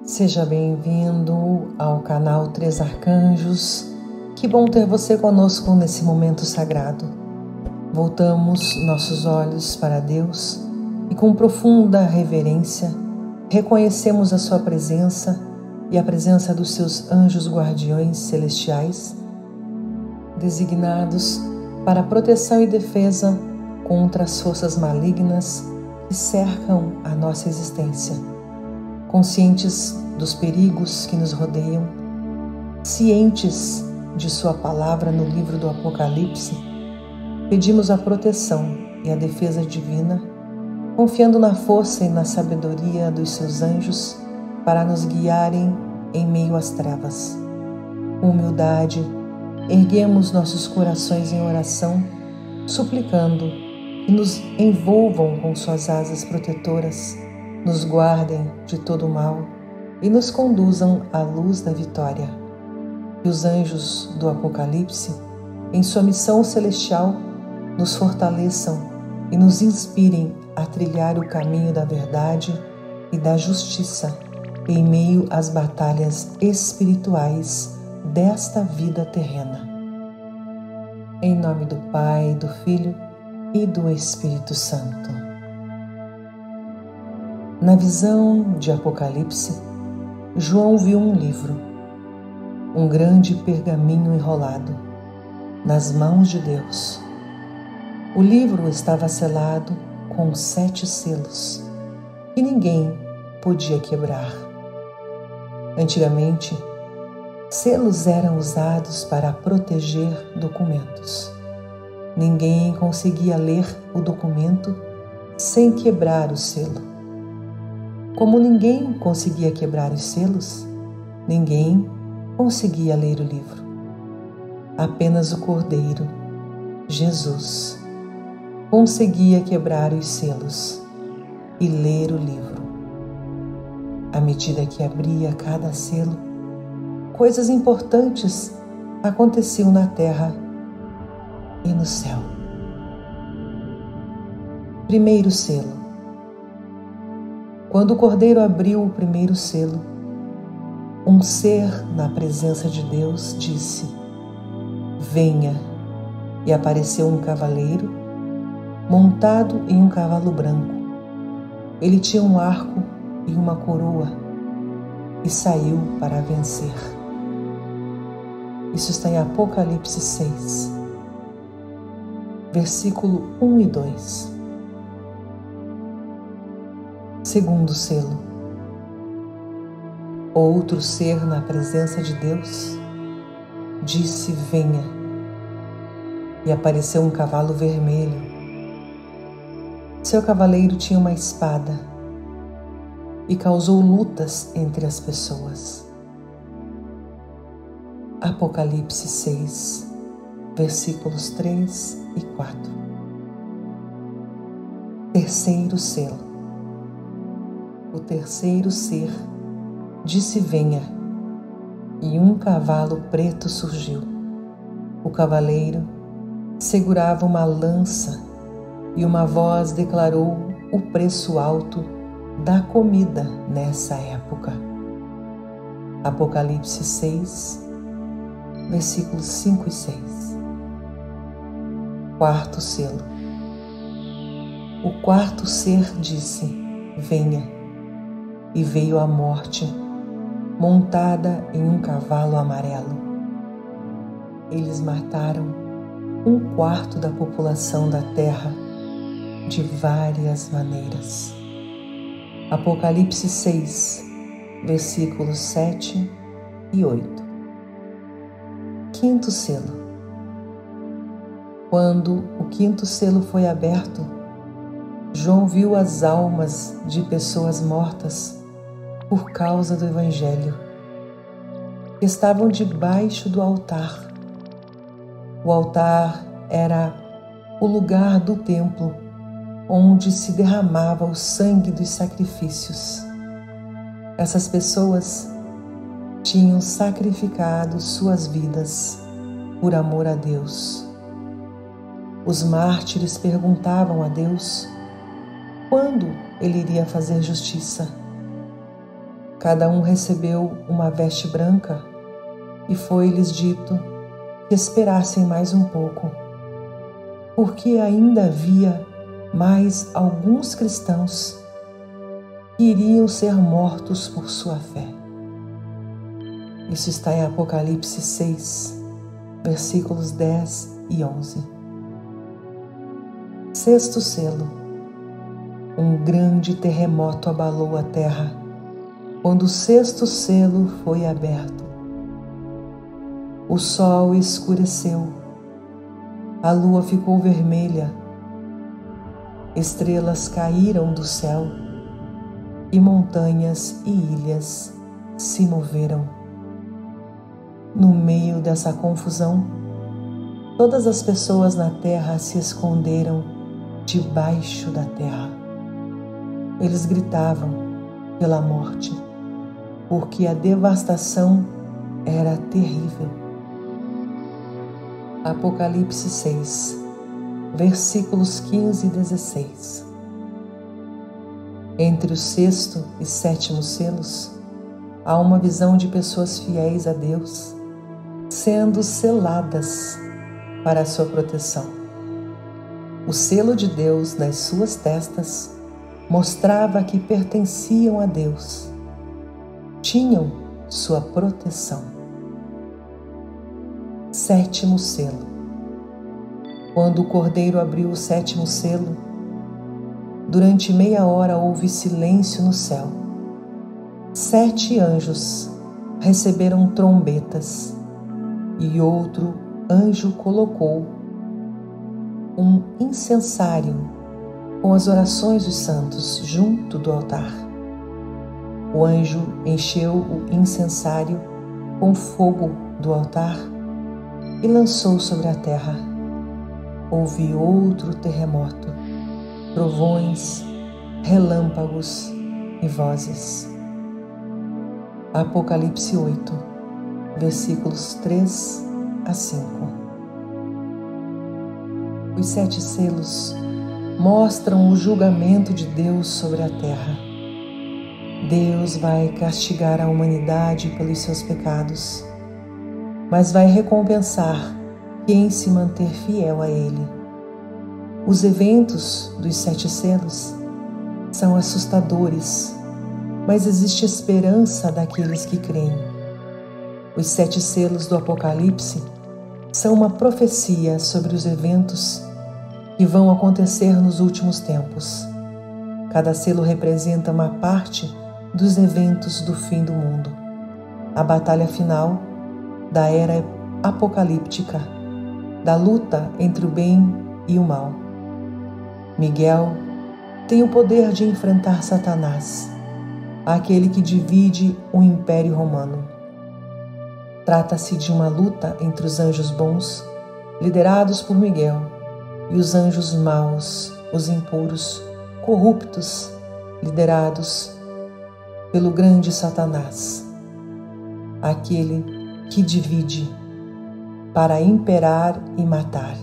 Seja bem-vindo ao canal Três Arcanjos. Que bom ter você conosco nesse momento sagrado. Voltamos nossos olhos para Deus e com profunda reverência reconhecemos a sua presença e a presença dos seus anjos guardiões celestiais, designados para proteção e defesa contra as forças malignas que cercam a nossa existência. Conscientes dos perigos que nos rodeiam, cientes de sua palavra no livro do Apocalipse, pedimos a proteção e a defesa divina, confiando na força e na sabedoria dos seus anjos para nos guiarem em meio às trevas. Com humildade, erguemos nossos corações em oração, suplicando que nos envolvam com suas asas protetoras, nos guardem de todo o mal e nos conduzam à luz da vitória. Que os anjos do Apocalipse, em sua missão celestial, nos fortaleçam e nos inspirem a trilhar o caminho da verdade e da justiça em meio às batalhas espirituais desta vida terrena. Em nome do Pai, do Filho e do Espírito Santo. Na visão de Apocalipse, João viu um livro, um grande pergaminho enrolado, nas mãos de Deus. O livro estava selado com 7 selos, que ninguém podia quebrar. Antigamente, selos eram usados para proteger documentos. Ninguém conseguia ler o documento sem quebrar o selo. Como ninguém conseguia quebrar os selos, ninguém conseguia ler o livro. Apenas o Cordeiro, Jesus, conseguia quebrar os selos e ler o livro. À medida que abria cada selo, coisas importantes aconteciam na terra e no céu. Primeiro selo. Quando o Cordeiro abriu o primeiro selo, um ser na presença de Deus disse: "Venha", e apareceu um cavaleiro montado em um cavalo branco. Ele tinha um arco e uma coroa e saiu para vencer. Isso está em Apocalipse 6, versículo 1 e 2. Segundo selo. Outro ser na presença de Deus disse: "Venha", e apareceu um cavalo vermelho. Seu cavaleiro tinha uma espada e causou lutas entre as pessoas. Apocalipse 6, versículos 3 e 4. Terceiro selo. O terceiro ser disse: "Venha", e um cavalo preto surgiu. O cavaleiro segurava uma lança e uma voz declarou o preço alto da comida nessa época. Apocalipse 6, versículos 5 e 6. Quarto selo. O quarto ser disse: "Venha", e veio a morte, montada em um cavalo amarelo. Eles mataram 1/4 da população da terra de várias maneiras. Apocalipse 6, versículos 7 e 8. Quinto selo. Quando o quinto selo foi aberto, João viu as almas de pessoas mortas por causa do Evangelho, que estavam debaixo do altar. O altar era o lugar do templo onde se derramava o sangue dos sacrifícios. Essas pessoas tinham sacrificado suas vidas por amor a Deus. Os mártires perguntavam a Deus quando ele iria fazer justiça. Cada um recebeu uma veste branca e foi-lhes dito que esperassem mais um pouco, porque ainda havia mais alguns cristãos que iriam ser mortos por sua fé. Isso está em Apocalipse 6, versículos 10 e 11. Sexto selo. Um grande terremoto abalou a terra quando o sexto selo foi aberto. O sol escureceu, a lua ficou vermelha, estrelas caíram do céu e montanhas e ilhas se moveram. No meio dessa confusão, todas as pessoas na terra se esconderam debaixo da terra. Eles gritavam pela morte, porque a devastação era terrível. Apocalipse 6, versículos 15 e 16. Entre o sexto e sétimo selos, há uma visão de pessoas fiéis a Deus, sendo seladas para a sua proteção. O selo de Deus nas suas testas mostrava que pertenciam a Deus, tinham sua proteção. Sétimo selo. Quando o Cordeiro abriu o sétimo selo, durante meia hora houve silêncio no céu. 7 anjos receberam trombetas e outro anjo colocou um incensário com as orações dos santos junto do altar. O anjo encheu o incensário com fogo do altar e lançou sobre a terra. Houve outro terremoto, trovões, relâmpagos e vozes. Apocalipse 8, versículos 3 a 5. Os 7 selos mostram o julgamento de Deus sobre a terra. Deus vai castigar a humanidade pelos seus pecados, mas vai recompensar quem se manter fiel a Ele. Os eventos dos 7 selos são assustadores, mas existe esperança daqueles que creem. Os 7 selos do Apocalipse são uma profecia sobre os eventos que vão acontecer nos últimos tempos. Cada selo representa uma parte dos eventos do fim do mundo, a batalha final da era apocalíptica, da luta entre o bem e o mal. Miguel tem o poder de enfrentar Satanás, aquele que divide o Império Romano. Trata-se de uma luta entre os anjos bons, liderados por Miguel, e os anjos maus, os impuros, corruptos, liderados pelo grande Satanás, aquele que divide para imperar e matar.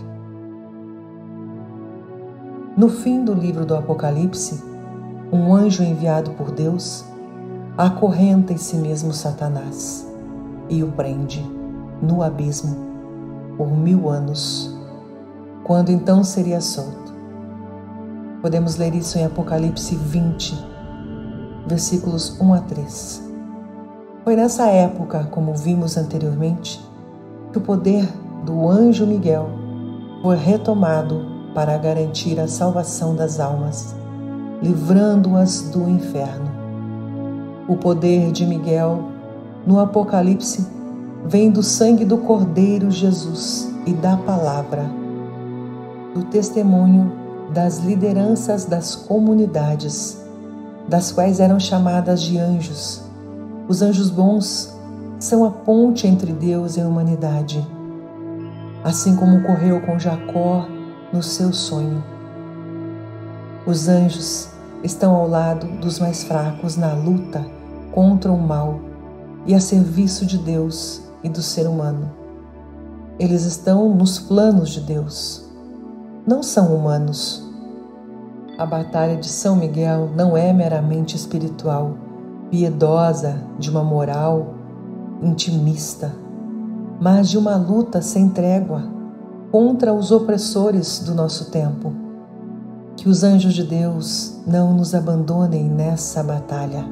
No fim do livro do Apocalipse, um anjo enviado por Deus acorrenta em si mesmo Satanás e o prende no abismo por 1000 anos, quando então seria solto. Podemos ler isso em Apocalipse 20, versículos 1 a 3. Foi nessa época, como vimos anteriormente, que o poder do anjo Miguel foi retomado para garantir a salvação das almas, livrando-as do inferno. O poder de Miguel no Apocalipse vem do sangue do Cordeiro Jesus e da palavra, do testemunho das lideranças das comunidades, das quais eram chamadas de anjos. Os anjos bons são a ponte entre Deus e a humanidade, assim como ocorreu com Jacó no seu sonho. Os anjos estão ao lado dos mais fracos na luta contra o mal e a serviço de Deus e do ser humano. Eles estão nos planos de Deus, não são humanos. A batalha de São Miguel não é meramente espiritual, piedosa de uma moral intimista, mas de uma luta sem trégua contra os opressores do nosso tempo. Que os anjos de Deus não nos abandonem nessa batalha.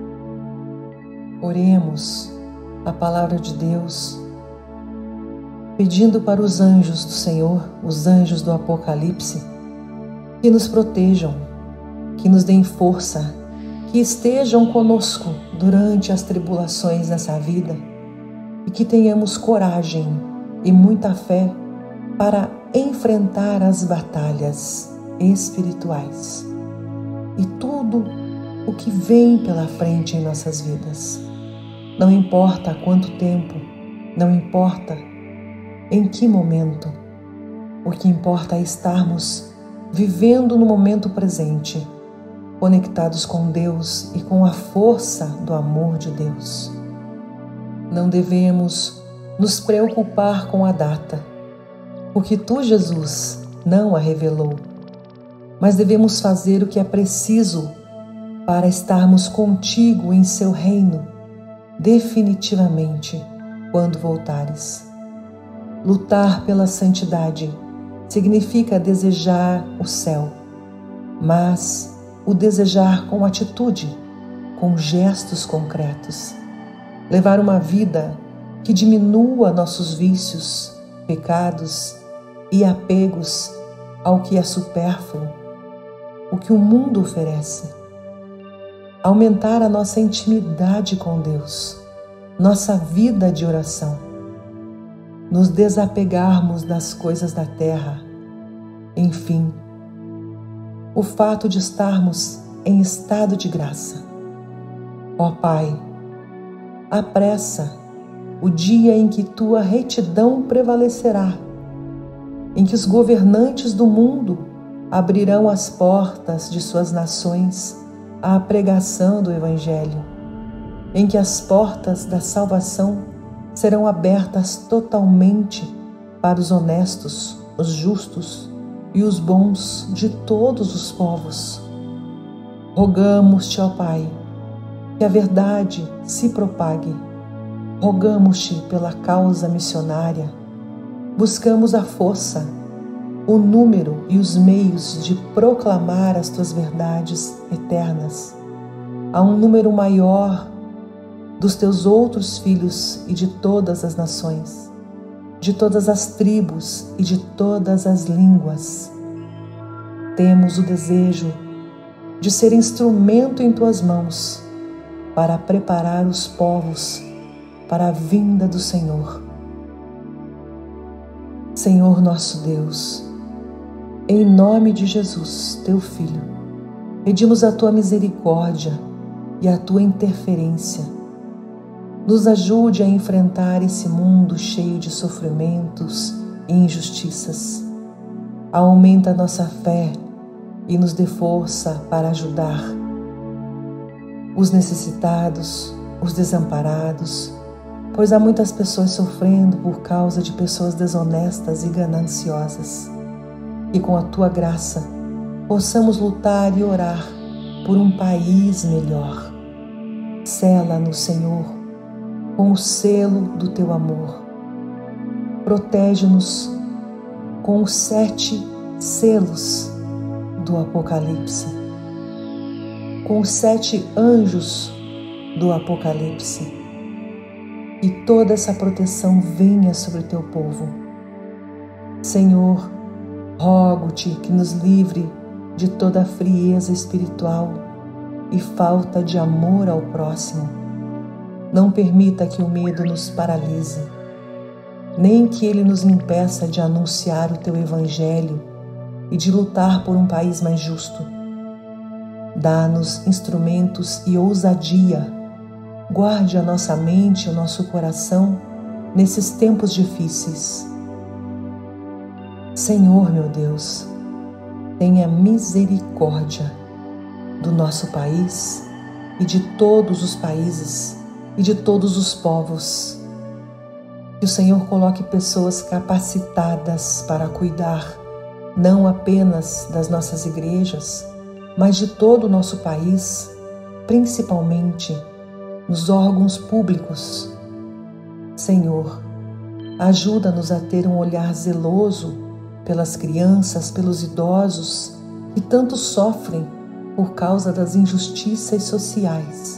Oremos a palavra de Deus, pedindo para os anjos do Senhor, os anjos do Apocalipse, que nos protejam, que nos deem força, que estejam conosco durante as tribulações dessa vida e que tenhamos coragem e muita fé para enfrentar as batalhas espirituais e tudo o que vem pela frente em nossas vidas. Não importa há quanto tempo, não importa em que momento, o que importa é estarmos vivendo no momento presente, conectados com Deus e com a força do amor de Deus. Não devemos nos preocupar com a data, porque Tu, Jesus, não a revelou, mas devemos fazer o que é preciso para estarmos contigo em Seu reino, definitivamente, quando voltares. Lutar pela santidade significa desejar o céu, mas o desejar com atitude, com gestos concretos. Levar uma vida que diminua nossos vícios, pecados e apegos ao que é supérfluo, o que o mundo oferece. Aumentar a nossa intimidade com Deus, nossa vida de oração. Nos desapegarmos das coisas da terra. Enfim, o fato de estarmos em estado de graça. Ó Pai, apressa o dia em que Tua retidão prevalecerá, em que os governantes do mundo abrirão as portas de suas nações à pregação do Evangelho, em que as portas da salvação serão abertas totalmente para os honestos, os justos e os bons de todos os povos. Rogamos-te, ó Pai, que a verdade se propague. Rogamos-te pela causa missionária. Buscamos a força, o número e os meios de proclamar as Tuas verdades eternas a um número maior dos Teus outros filhos e de todas as nações, de todas as tribos e de todas as línguas. Temos o desejo de ser instrumento em Tuas mãos para preparar os povos para a vinda do Senhor. Senhor nosso Deus, em nome de Jesus, Teu Filho, pedimos a Tua misericórdia e a Tua interferência. Nos ajude a enfrentar esse mundo cheio de sofrimentos e injustiças. Aumenta nossa fé e nos dê força para ajudar os necessitados, os desamparados, pois há muitas pessoas sofrendo por causa de pessoas desonestas e gananciosas. E com a Tua graça possamos lutar e orar por um país melhor. Sela-nos, Senhor, com o selo do Teu amor. Protege-nos com os 7 selos do Apocalipse, com os 7 anjos do Apocalipse. E toda essa proteção venha sobre o Teu povo. Senhor, rogo-te que nos livre de toda a frieza espiritual e falta de amor ao próximo. Não permita que o medo nos paralise, nem que ele nos impeça de anunciar o Teu Evangelho e de lutar por um país mais justo. Dá-nos instrumentos e ousadia. Guarde a nossa mente e o nosso coração nesses tempos difíceis. Senhor, meu Deus, tenha misericórdia do nosso país e de todos os países e de todos os povos. Que o Senhor coloque pessoas capacitadas para cuidar não apenas das nossas igrejas, mas de todo o nosso país, principalmente nos órgãos públicos. Senhor, ajuda-nos a ter um olhar zeloso pelas crianças, pelos idosos que tanto sofrem por causa das injustiças sociais.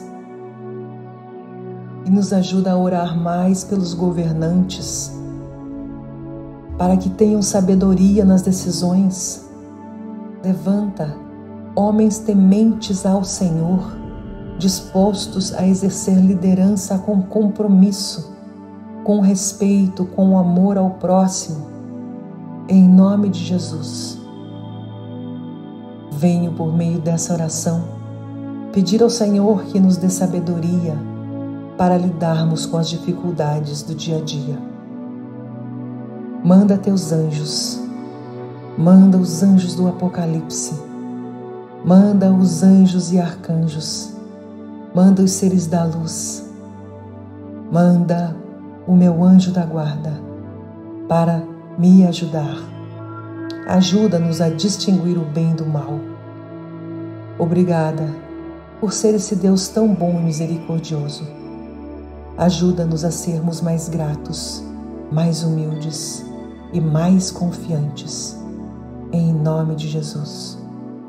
E nos ajuda a orar mais pelos governantes, para que tenham sabedoria nas decisões. Levanta homens tementes ao Senhor, dispostos a exercer liderança com compromisso, com respeito, com amor ao próximo. Em nome de Jesus, venho por meio dessa oração pedir ao Senhor que nos dê sabedoria para lidarmos com as dificuldades do dia a dia. Manda teus anjos, manda os anjos do Apocalipse, manda os anjos e arcanjos, manda os seres da luz, manda o meu anjo da guarda para me ajudar. Ajuda-nos a distinguir o bem do mal. Obrigada por ser esse Deus tão bom e misericordioso. Ajuda-nos a sermos mais gratos, mais humildes e mais confiantes. Em nome de Jesus.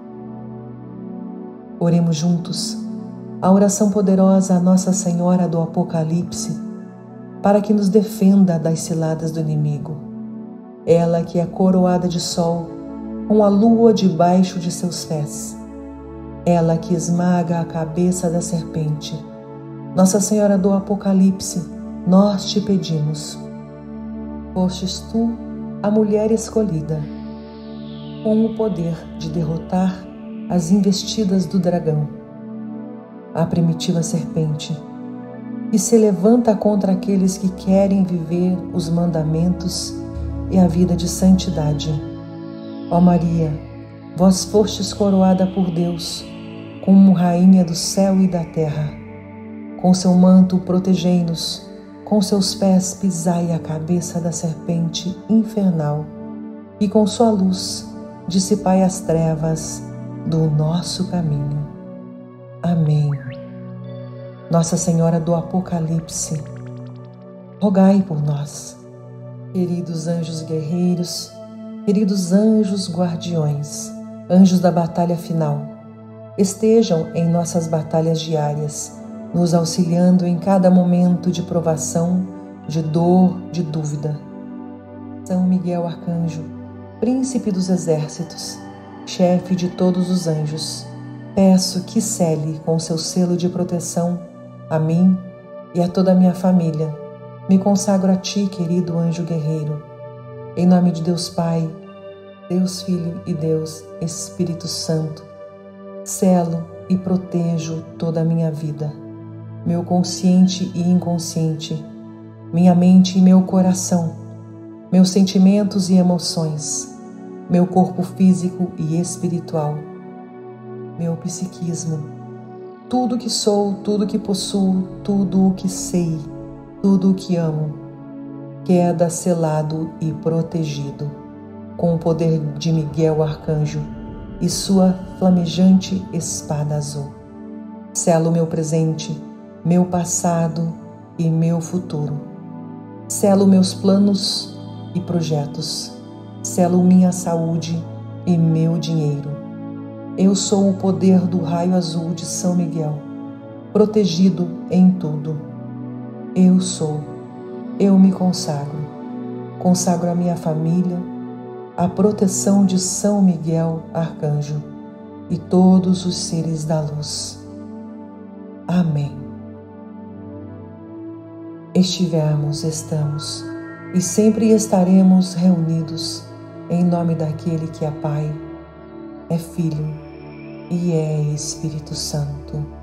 Oremos juntos a oração poderosa à Nossa Senhora do Apocalipse, para que nos defenda das ciladas do inimigo. Ela que é coroada de sol, com a lua debaixo de seus pés. Ela que esmaga a cabeça da serpente. Nossa Senhora do Apocalipse, nós te pedimos. Fostes tu a mulher escolhida, com o poder de derrotar as investidas do dragão, a primitiva serpente, que se levanta contra aqueles que querem viver os mandamentos e a vida de santidade. Ó Maria, vós fostes coroada por Deus como rainha do céu e da terra. Com seu manto protegei-nos, com seus pés pisai a cabeça da serpente infernal e com sua luz dissipai as trevas do nosso caminho. Amém. Nossa Senhora do Apocalipse, rogai por nós. Queridos anjos guerreiros, queridos anjos guardiões, anjos da batalha final, estejam em nossas batalhas diárias, nos auxiliando em cada momento de provação, de dor, de dúvida. São Miguel Arcanjo, príncipe dos exércitos, chefe de todos os anjos, peço que cele com seu selo de proteção a mim e a toda a minha família. Me consagro a ti, querido anjo guerreiro. Em nome de Deus Pai, Deus Filho e Deus Espírito Santo, selo e protejo toda a minha vida, meu consciente e inconsciente, minha mente e meu coração, meus sentimentos e emoções, meu corpo físico e espiritual, meu psiquismo, tudo o que sou, tudo o que possuo, tudo o que sei, tudo o que amo, queda selado e protegido com o poder de Miguel Arcanjo e sua flamejante espada azul. Selo meu presente, meu passado e meu futuro. Selo meus planos e projetos. Selo minha saúde e meu dinheiro. Eu sou o poder do raio azul de São Miguel, protegido em tudo. Eu sou, eu me consagro. Consagro a minha família, a proteção de São Miguel Arcanjo e todos os seres da luz. Amém. Estivemos, estamos e sempre estaremos reunidos em nome daquele que é Pai, é Filho e é Espírito Santo.